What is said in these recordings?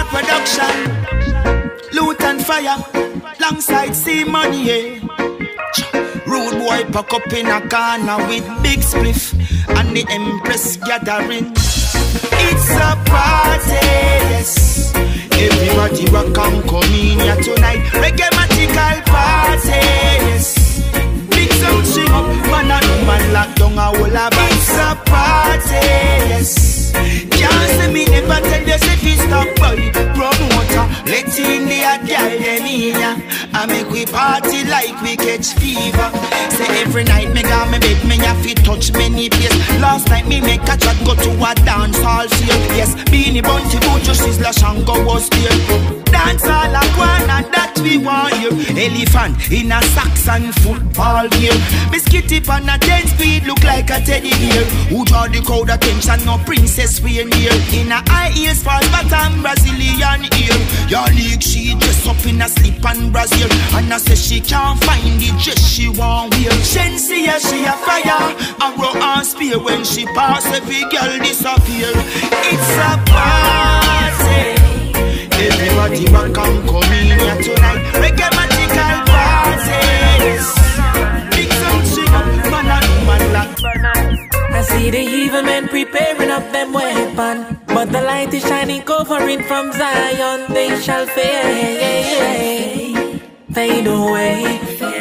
production. Lutan Fyah, alongside C-Money, yeah. Rude boy pack up in a corner with big spliff and the Empress gathering. It's a party, yes. Everybody will come in here tonight. Reggae magical party, yes. Big sound sing up, man and woman lock down a whole of it. It's a party, yes. Can't see me never tell you if it's stop boy. Promoter, let's in the girl them in ya. I make we party like we catch fever. Say every night me got me bed, me have to touch many place. Last night me make a chat go to a dance hall field. Yes, Beanie Bunty, Buju, Sizzla, Shango was there. Dance all a one and that we want you. Elephant in a socks and football gear. Biscuity on a 10-speed look like a teddy bear. Who draw the crowd attention? No princess we in here. In a high heels for bottom Brazilian ear. Your league she dress up in a slip and Brazil. And I say she can't find the dress she want wear. Shensi she a fire. R.A.R spear when she pass every girl disappear. It's a party. Everybody will come in here tonight. Reggae magical parties. Big sound sing up, man and woman lock. I see the evil men preparing up them weapon, but the light is shining, covering from Zion. They shall fade away.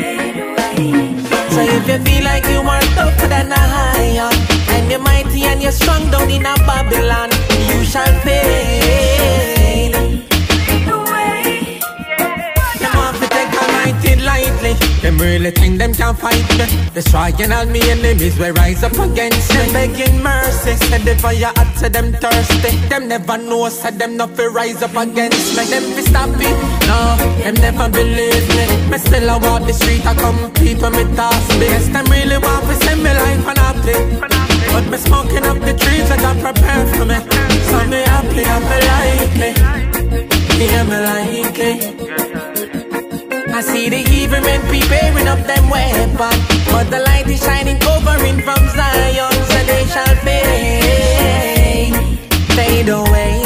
So if you feel like you are tougher than a lion, and you're mighty and you're strong down in a Babylon, you shall fade away. Them want to take a mighty lightly. Them really think them can fight me. Destroying all me enemies will rise up against me. Begging mercy, said the fire hot, said them thirsty. Them never know, said them not fi rise up against me. Them fi stop it, no, them never believe me. Me still a walk the street, I compete when me toss me. Yes, them really want to send me life unhappy, but me smoking up the trees that got prepared for me. So me happy, I'm likely. Yeah, me likely. I see the evil men preparing up them weapon, but the light is shining, covering from Zion. So they shall fade away.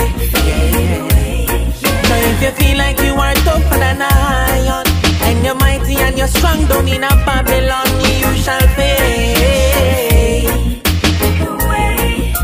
So if you feel like you are tougher than a lion, and you're mighty and you're strong down in a Babylon, you shall fade away.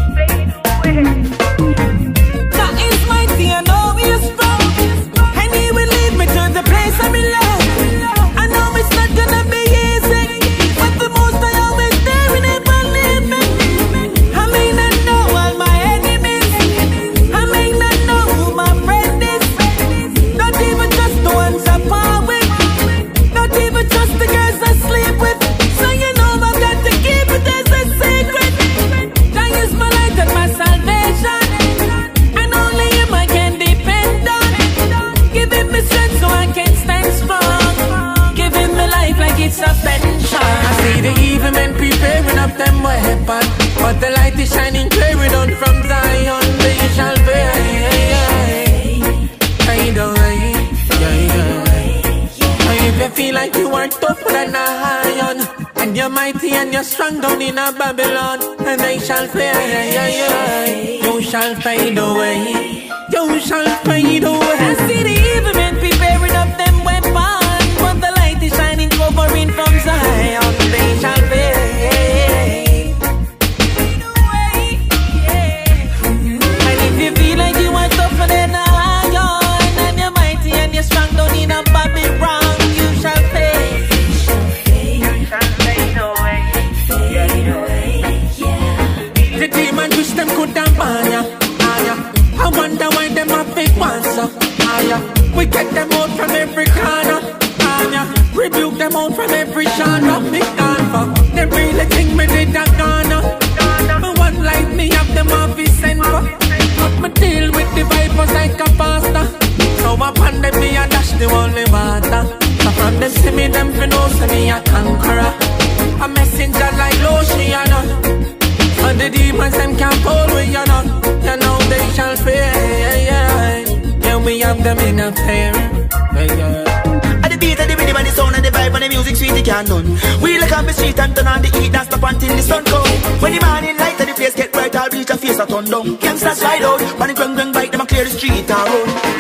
God is mighty and all he is strong, and he will lead me to the place I belong. I know it's not gonna be easy, but the most I always there and never leave me. I may not know all my enemies, I may not know who my friend is. Not even just the ones I part with, not even just the girls I sleep with. So you know I've got to keep it as a secret. That is my light and my salvation, and only him I can depend on. Giving me strength so I can stand strong, giving me life like it's a pension. I see the evil men preparing up them weapon, but the light is shining clear down from Zion. They shall fade away. If you feel like you are tougher than a lion, and you're mighty and you're strong down in a Babylon, and they shall fade. You shall fade away. You shall fade away. I see the evil men preparing up them weapons, but the light is shining, covering from Zion. They shall fade away. And if you feel like you are tougher than a lion, and you're mighty and you're strong down in a Babylon, you shall fade. You shall fade away. The demon wish them could have ban ya. I wonder why them have big ones up. We get them out from every corner. Rebuke them out from every genre. Big for they really think me did a Ghana. Me one like me have them off his center, but me deal with the vipers like a pasta. So upon them me a dash the only water. So from them see me them fi know say me a conqueror, a messenger like Lutan. And the demons them can't hold with you know. You know they shall fade. Yeah, we have them in a pair. At the beat of the rhythm and the sound and the vibe and the music sweet, it can't done. We look on the street and turn on the heat and stop until the sun come. When the morning light and the place get bright, I'll reach a face a turn down. Gangsters slide out, and the gung bite them and clear the street and run.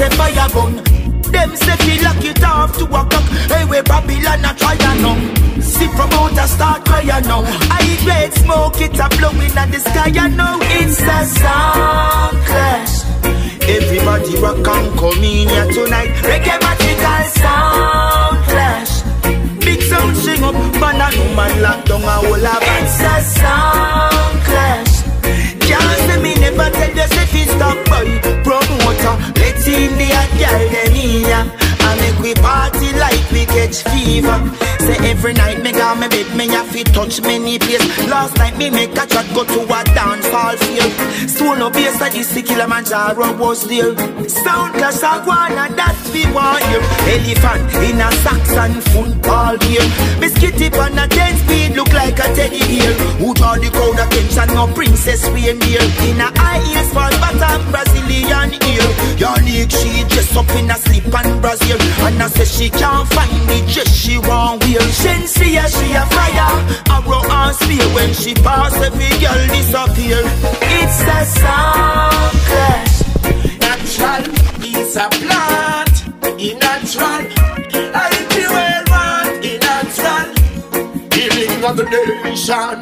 say fire gun. Them say fi lock it off to a cock. Hey, we Babylon a try now. See promoter start crying now. I grade smoke it a blowing at the sky. I know it's a sound clash. Everybody rock and come in here tonight. Reggae magical sound clash. Big sound sing up, but a woman lock down a whole of it. It's a sound clash. Can't say me never tell you say fi stop boy. Promoter, let's in the girl them here. And make we party like we catch fever. Say every night me got me bed, me have to touch many places. Last night me make a chat go to a dance hall field. Solo bass at the Kilimanjaro was there. Sound clash a guana that we want you. Elephant in a Saxon football game. Biscuit tip on a 10 speed look like a teddy bear. Who draw the crowd attention no princess reindeer. In a high heels for bottom Brazilian ear. Your league she dress up in a slip and Brazil. And I say she can't find the dress she want wear. She a fire, R.A.R spear. When she pass every girl disappear. It's a sound clash. Natural is a plant. In natural, I feel well in natural. Healing of the nation.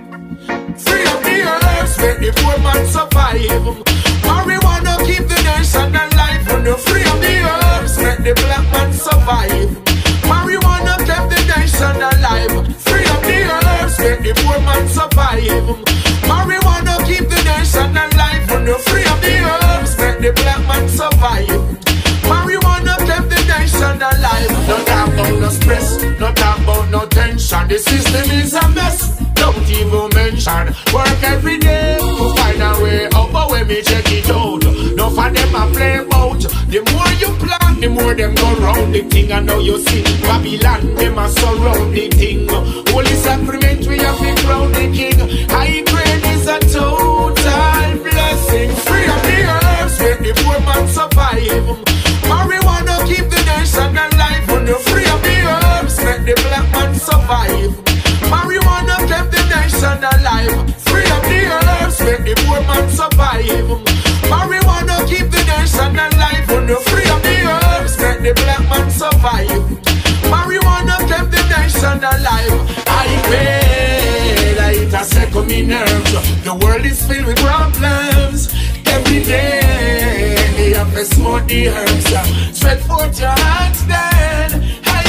Free of the earth, make the poor man survive. Marijuana keep the nation alive. When you're free of the earth, make the black man survive. Marijuana keep the nation alive. Free of the earth, make the poor man survive. Marijuana keep the nation alive. When you're free of the earth, make the black man survive. Marijuana keep the nation alive. No talk about no stress, no talk about no tension. The system is a mess. Don't even mention. Work every day to find a way out, but when me check it out, no for them a play about. The more you plan, the more them go round the thing. I know you see Babylon, them a surround the thing. Holy sacrament we have to crown the king. High grade is a total blessing. Free of the earth, make the poor man survive. Marijuana keep the nation alive. When you're free of the earth, make the black man survive. Marijuana kept the nation alive. Free of the earth, make the poor man survive. Marijuana keep the nation alive. When you're free of the earth, make the black man survive. Marijuana kept the nation alive. I pray like a second in nerves. The world is filled with problems. Every day they have to smoke the herbs. Spread forth your hands then. I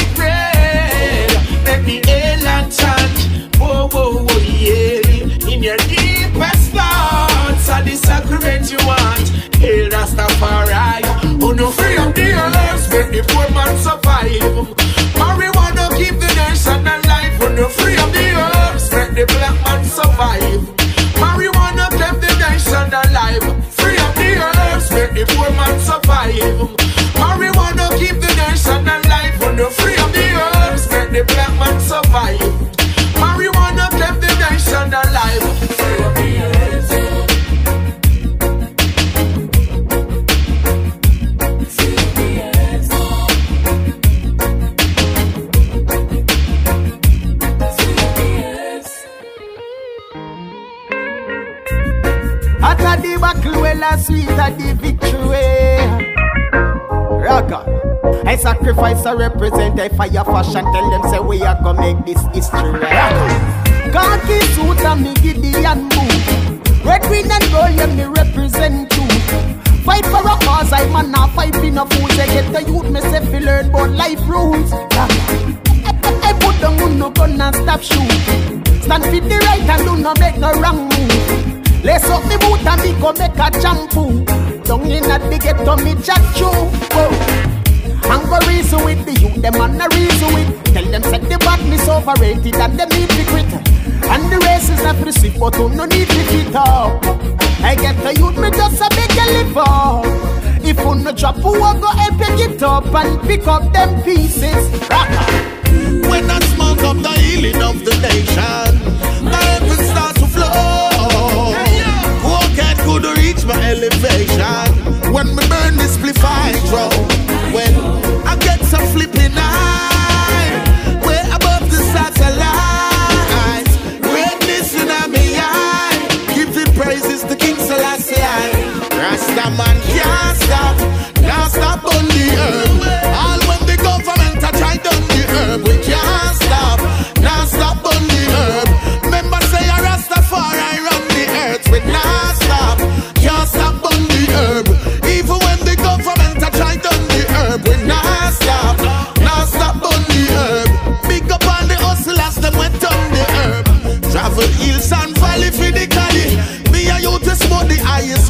pray make the air and chant. Whoa, whoa, whoa, yeah. In your deepest thoughts are the sacrament you want. Hail Rastafari. Oh no, free of the earth, make the poor man survive. Marijuana keep the nation alive. Oh no, free of the earth, make the black man survive. Marijuana kept the nation alive. Free of the earth, make the poor man survive. Marijuana keep the nation alive. Oh no, free of the earth, make the black man survive. Marijuana kept the nation alive. Free of the earth. Free of the earth. Free of the earth. After the battle, well, as sweet at the victory. Ragga. I sacrifice a represent a fire fashion. Tell them say we are gonna make this history. Khaki suit and me Gideon boot. Red, green and gold, yeah, me represent too. Fight for a cause, I man not fight in a fool. They get the youth, me say fi learn about life rules. I put down on no gun and stop shooting. Stand for the right and do not make no wrong move. Lace up me boot and me go make a shampoo. Down in a the ghetto me chat through. And go reason with the youth, them and a reason with. Tell them set the badness overrated and them need to quit. And the race is not for the sick, but who no need to fit up. I get the youth, me just a beg a live up. If you no drop, who will go and pick it up and pick up them pieces. Ragga. When I smoke up the healing of the nation, my heaven starts to flow. Walk and could reach my elevation. When me burn this spliff I throw. When I get some flipping eye, way above the satellites, greatness in my eye, giving praises to King Selassie. Rasta man can't stop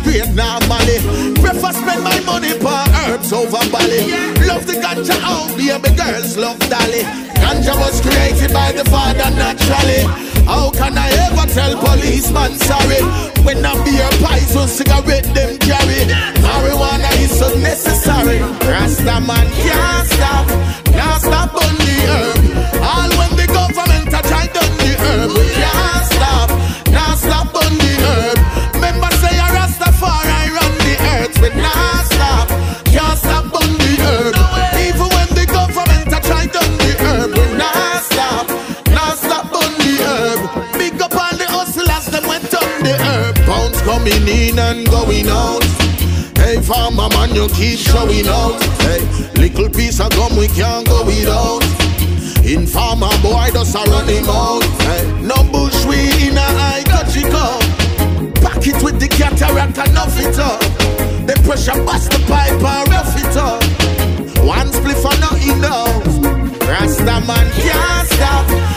great normally. Prefer spend my money for herbs over Bali. Love the ganja out there, the girls love Dolly. Ganja was created by the Father naturally. How can I ever tell policeman sorry when I beer pies or cigarette them carry? Marijuana is unnecessary. Rasta man can't stop on the herb. All when the government a try done the herb, we can't stop on the herb. Remember say a Rastafari run the earth, we not stop, can't stop on the herb. Even when the government a try done the herb, we not stop on the herb. Big up all the hustlers, them went on the herb. Pounds coming in and going out. Hey farmer man, you keep showing out. Hey, little piece of gum we can't go without. In farmer boy does a run him out. Hey, no bush weed in a eye, got you go. Pack it with the cataract and off it up. The pressure bust the pipe and rough it up. One spliff and not enough. Rasta man can't stop